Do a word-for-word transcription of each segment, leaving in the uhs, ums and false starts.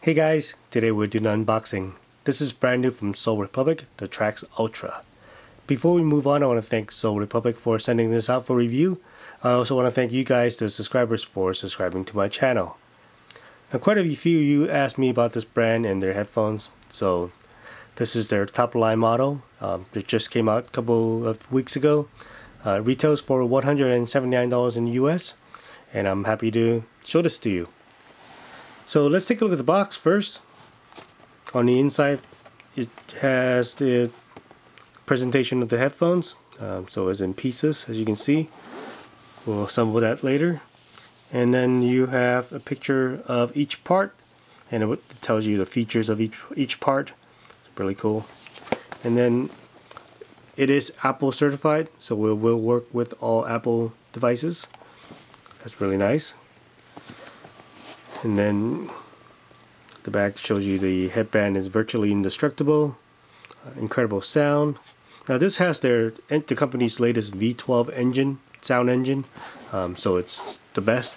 Hey guys, today we're doing an unboxing. This is brand new from Sole Republic, the Trax Ultra. Before we move on, I want to thank Sole Republic for sending this out for review. I also want to thank you guys, the subscribers, for subscribing to my channel. Now, quite a few of you asked me about this brand and their headphones, so this is their top line model. Um, it just came out a couple of weeks ago. Uh, it retails for one hundred seventy-nine dollars in U S, and I'm happy to show this to you. So let's take a look at the box first. On the inside, it has the presentation of the headphones. Um, so it's in pieces, as you can see. We'll assemble that later. And then you have a picture of each part, and it tells you the features of each each part. It's really cool. And then it is Apple certified, so we will work with all Apple devices. That's really nice. And then the back shows you the headband is virtually indestructible. Uh, incredible sound. Now this has their the company's latest V twelve engine, sound engine, um, so it's the best.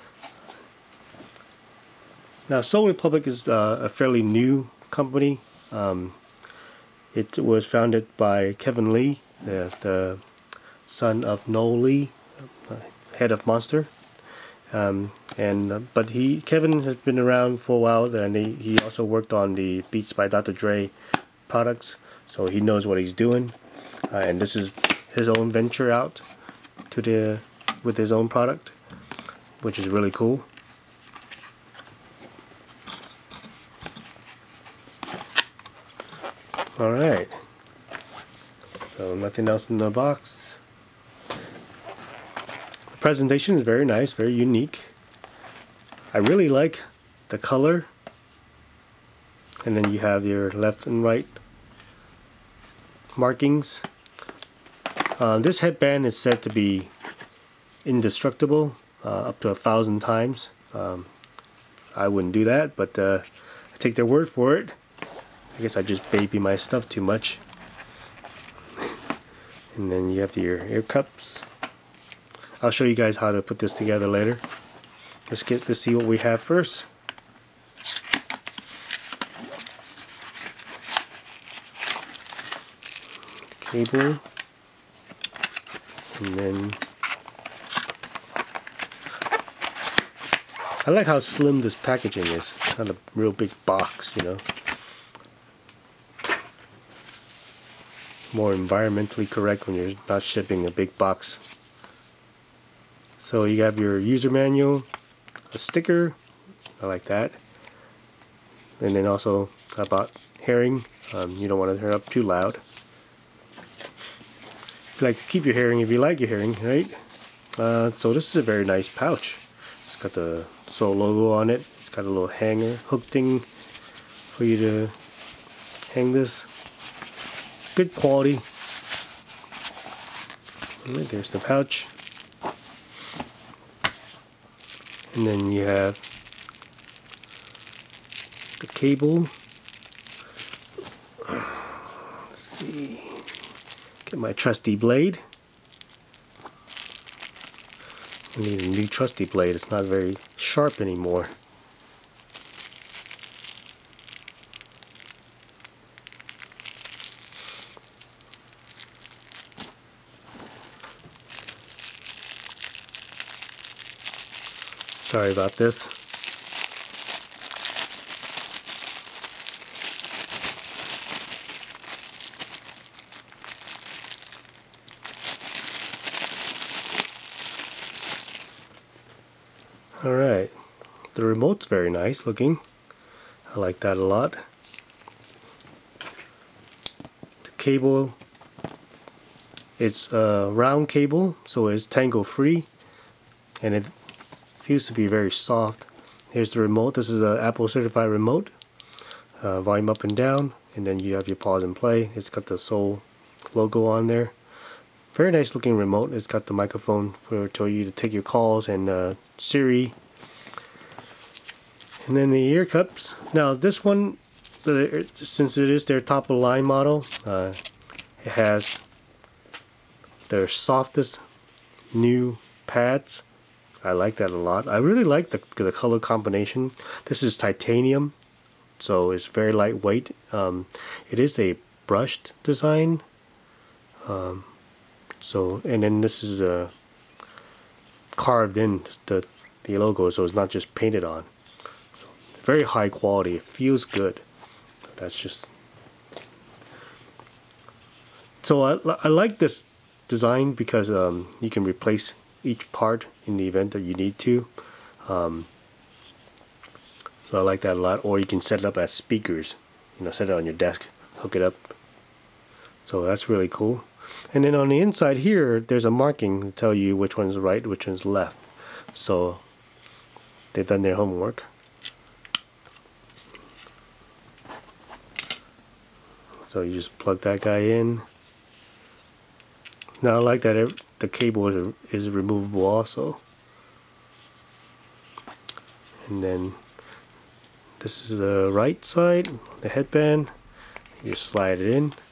Now Sole Republic is uh, a fairly new company. Um, it was founded by Kevin Lee, the, the son of Noel Lee, uh, head of Monster. Um, and uh, but he Kevin has been around for a while, and he, he also worked on the Beats by Doctor Dre products, so he knows what he's doing. Uh, and this is his own venture out to the with his own product, which is really cool. All right. So nothing else in the box. Presentation is very nice, very unique. I really like the color, and then you have your left and right markings. Uh, this headband is said to be indestructible uh, up to a thousand times. Um, I wouldn't do that, but uh, I take their word for it. I guess I just baby my stuff too much. And then you have your ear cups. I'll show you guys how to put this together later. Let's get to see what we have first. Cable, and then I like how slim this packaging is. Not a real big box, you know. More environmentally correct when you're not shipping a big box. So you have your user manual, a sticker, I like that, and then also about hearing. Um, you don't want to turn up too loud. You like to keep your hearing if you like your hearing, right? Uh, so this is a very nice pouch. It's got the Sole logo on it. It's got a little hanger, hook thing for you to hang this. Good quality. Right, there's the pouch. And then you have the cable. Let's see. Get my trusty blade. I need a new trusty blade. It's not very sharp anymore. Sorry about this. Alright, the remote's very nice looking. I like that a lot. The cable, it's a round cable, so it's tangle free, and it feels to be very soft. Here's the remote. This is an Apple certified remote. Uh, volume up and down, and then you have your pause and play. It's got the Sole logo on there. Very nice looking remote. It's got the microphone for to you to take your calls, and uh, Siri. And then the ear cups. Now this one, since it is their top of the line model, uh, it has their softest new pads. I like that a lot. I really like the, the color combination. This is titanium, so it's very lightweight. Um, it is a brushed design. Um, so and then this is a carved in the the logo, so it's not just painted on. So very high quality. It feels good. That's just. So I I like this design because um, you can replace each part in the event that you need to. Um, so I like that a lot. Or you can set it up as speakers. You know, set it on your desk, hook it up. So that's really cool. And then on the inside here, there's a marking to tell you which one's right, which one's left. So they've done their homework. So you just plug that guy in. Now I like that it, the cable is, is removable also. And then this is the right side, the headband. You just slide it in.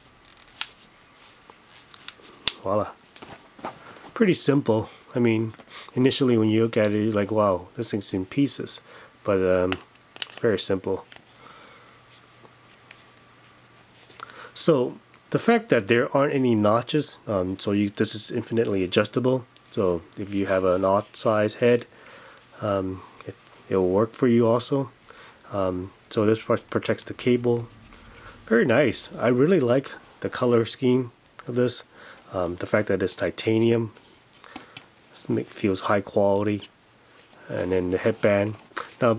Voila. Pretty simple. I mean, initially when you look at it, you're like, wow, this thing's in pieces. But um, it's very simple. So the fact that there aren't any notches, um, so you, this is infinitely adjustable. So if you have an odd size head, um, it, it will work for you also. Um, so this protects the cable. Very nice. I really like the color scheme of this. Um, the fact that it's titanium, it feels high quality. And then the headband. Now,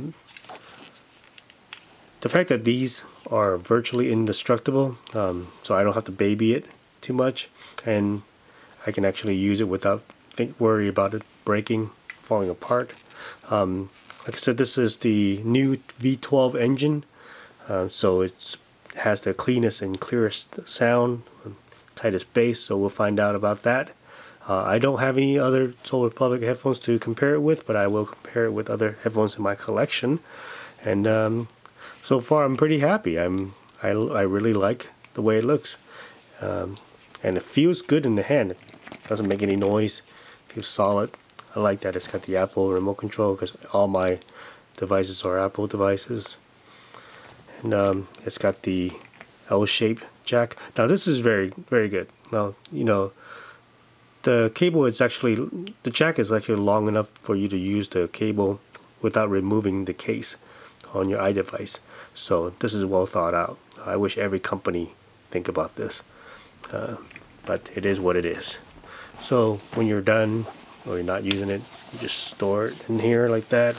the fact that these are virtually indestructible, um, so I don't have to baby it too much, and I can actually use it without think worry about it breaking, falling apart. Um, like I said, this is the new V twelve engine, uh, so it has the cleanest and clearest sound, tightest bass. So we'll find out about that. Uh, I don't have any other Soul Republic headphones to compare it with, but I will compare it with other headphones in my collection. And um, so far, I'm pretty happy. I'm I, I really like the way it looks, um, and it feels good in the hand. It doesn't make any noise. It feels solid. I like that it's got the Apple remote control because all my devices are Apple devices, and um, it's got the L-shaped jack. Now this is very very good. Now you know the cable is actually the jack is actually long enough for you to use the cable without removing the case on your iDevice. So this is well thought out. I wish every company think about this, uh, but it is what it is. So when you're done or you're not using it, you just store it in here like that.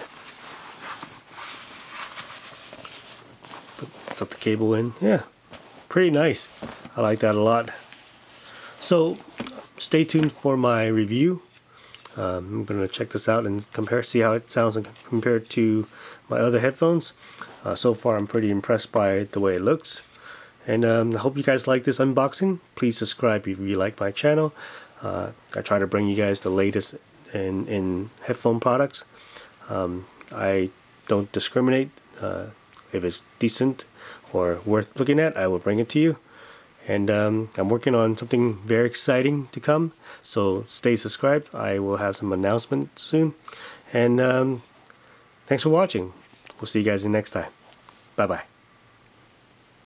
Put the cable in. Yeah, pretty nice. I like that a lot. So stay tuned for my review. Um, I'm going to check this out and compare, see how it sounds compared to my other headphones. Uh, so far, I'm pretty impressed by the way it looks. And um, I hope you guys like this unboxing. Please subscribe if you like my channel. Uh, I try to bring you guys the latest in, in headphone products. Um, I don't discriminate. Uh, if it's decent or worth looking at, I will bring it to you. And um, I'm working on something very exciting to come, so stay subscribed. I will have some announcements soon. And um, thanks for watching. We'll see you guys in the next time. Bye bye.